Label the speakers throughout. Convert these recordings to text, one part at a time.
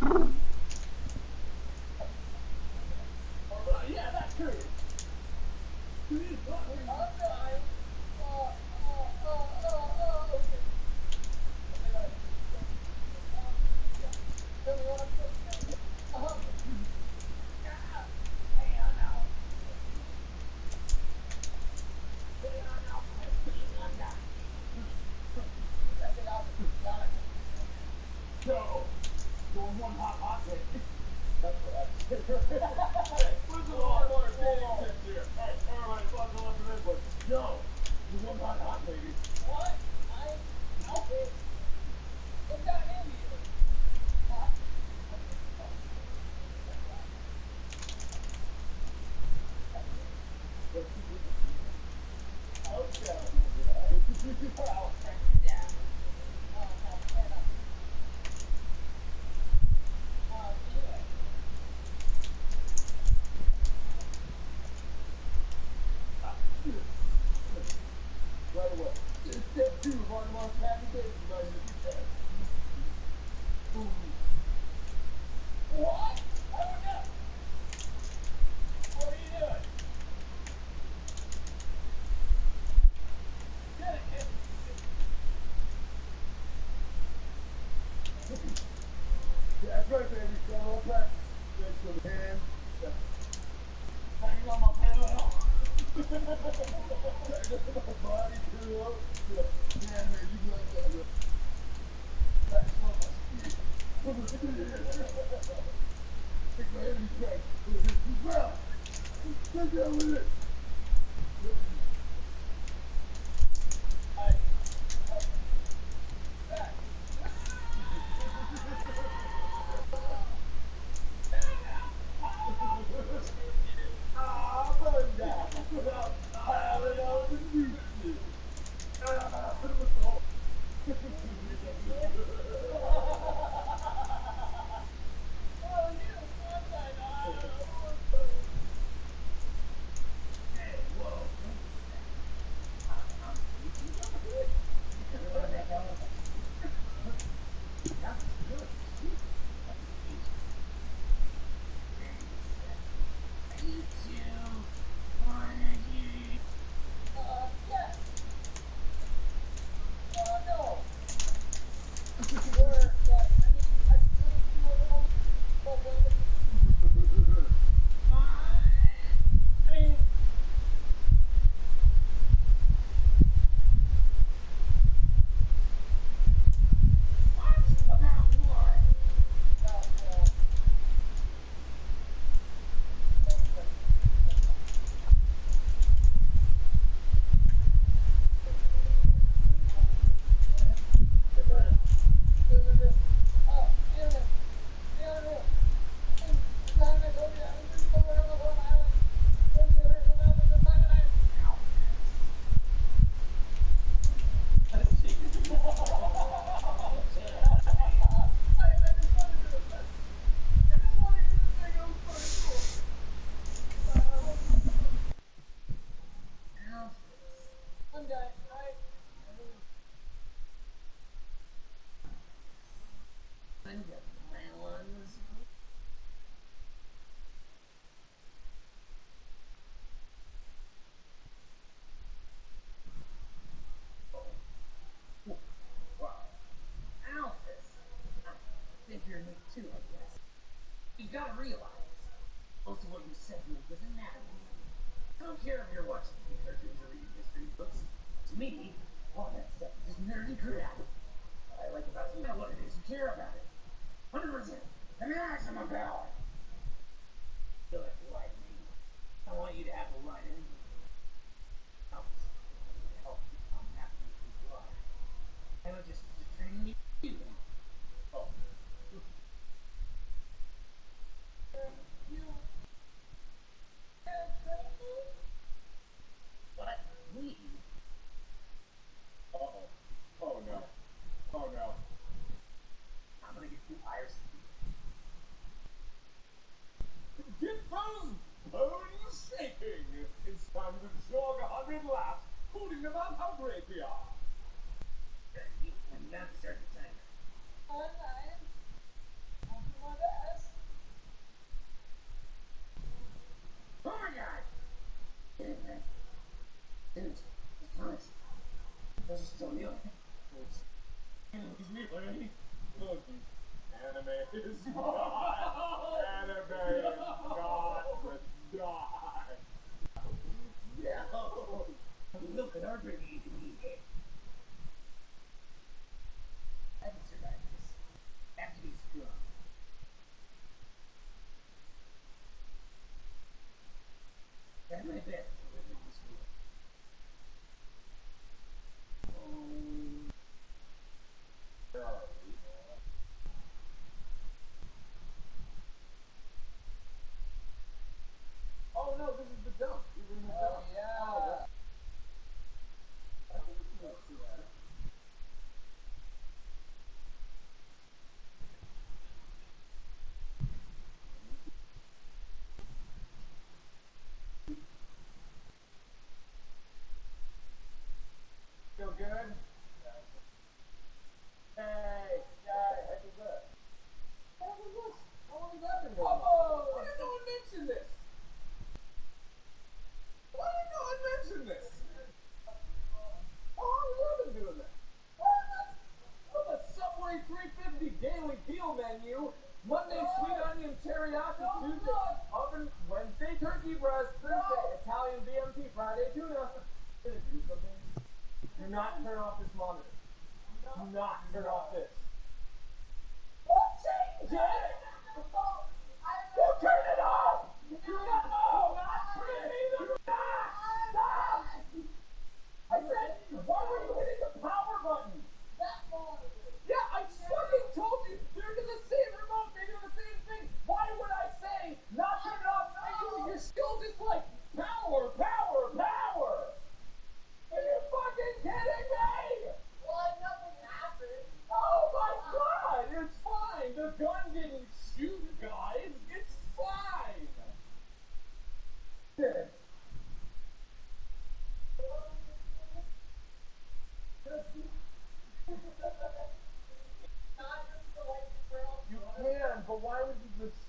Speaker 1: Yeah, that's true. So, going one hot take. That's what I said. Where's the water bathing tips here? Hey, everybody, buckle up for this one. Yo, the one hot lady. What? Alfie? What got him here? What? Right away. Step two, Martin Mark Patentation by Mr. Ted. What? I don't know. What are you doing? Get it, kid. That's right, baby. Got all practice. Legs to the hand. Hanging on my pillow. Hanging on my body pillow. Yeah, man, you like that. That's on my feet. Take my enemy back. Well, get down with it. You gotta realize, most of what you said to me was anatomy. I don't care if you're watching TV cartoons or reading history books. To me, all that stuff is just nerdy crap. What I like about you, what it is, you care about it. 100%. The maximum power. You don't have to lie to me. I want you to have to lie to me. Helps. Help become happy with who you are. I don't just train you. Oh. What? Me? Uh-oh. Oh, no. Oh, no. I'm gonna get you higher speed. Get those bones shaking! It's time to jog 100 laps, hooting about how great we are. And now to start the timer.
Speaker 2: is not. Anime is not the die.
Speaker 1: No! Look at our pretty easy. I can survive this. I have to be strong. Try my best to live in this world.
Speaker 2: Where are we? Oh no, this is the dump. We're in the dump.
Speaker 3: Yeah.
Speaker 2: I think we can see that. Feel good? Hey, guy, heck is that? What was this? How long has that been going on?
Speaker 3: Oh!
Speaker 2: Why did no one mention this? Why did no one mention this? How long have I been doing that? What the Subway 350 daily deal menu? Monday sweet onion teriyaki, Tuesday oven, Wednesday turkey breast, Thursday Italian BMT, Friday tuna. Gonna do something. Do not turn off this monitor. Do not turn off this. What changed it? Who turned it off? No! Not Trinity! Do not! Stop! I said, why were you hitting the power button? Yeah, I fucking told you! They're to the same remote, they do the same thing! Why would I say not turn it off and you're still just like, power, power, power! Are you fucking kidding me? Oh my god! It's fine! The gun didn't shoot, guys! It's fine! Yes. You can, but why would you just...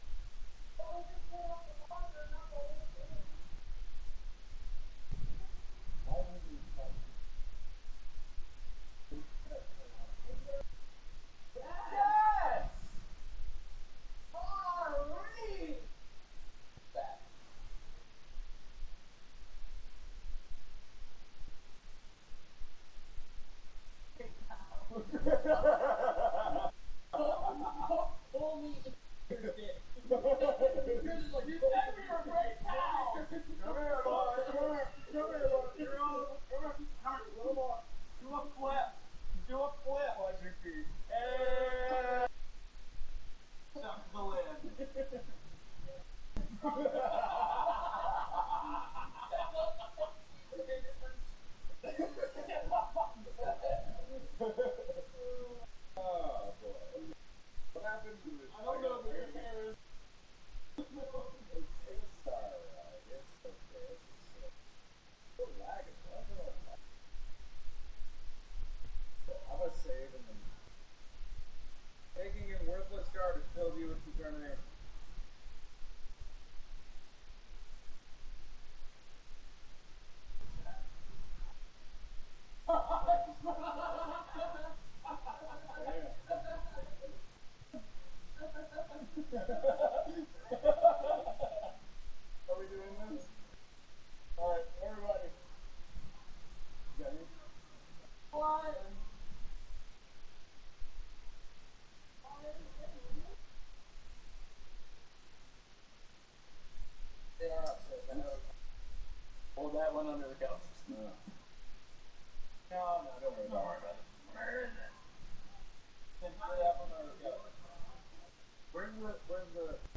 Speaker 2: Why would you... Yes! Marie!
Speaker 1: Only if you're dead.
Speaker 2: You're just like, you said we were great pals! Come here, boy! Come here! Come here, boy! You're on! Come here! Come here! Little more! Do a flip! Do a flip! Watch your feet. And... Suck the lid. Oh, boy. What happened to this?
Speaker 3: I don't know, but your hair is...
Speaker 2: It's alright. It's okay. It's lagging. Why is it all lagging? How about saving them? Taking in worthless garbage fills you with determination. Are we doing this? Alright, everybody. You got me?
Speaker 3: What?
Speaker 2: They are upstairs. I know.
Speaker 1: Hold that one under the couch.
Speaker 2: No. No, don't worry about it.
Speaker 1: Where is it?
Speaker 2: Just lay up on the couch. Where's the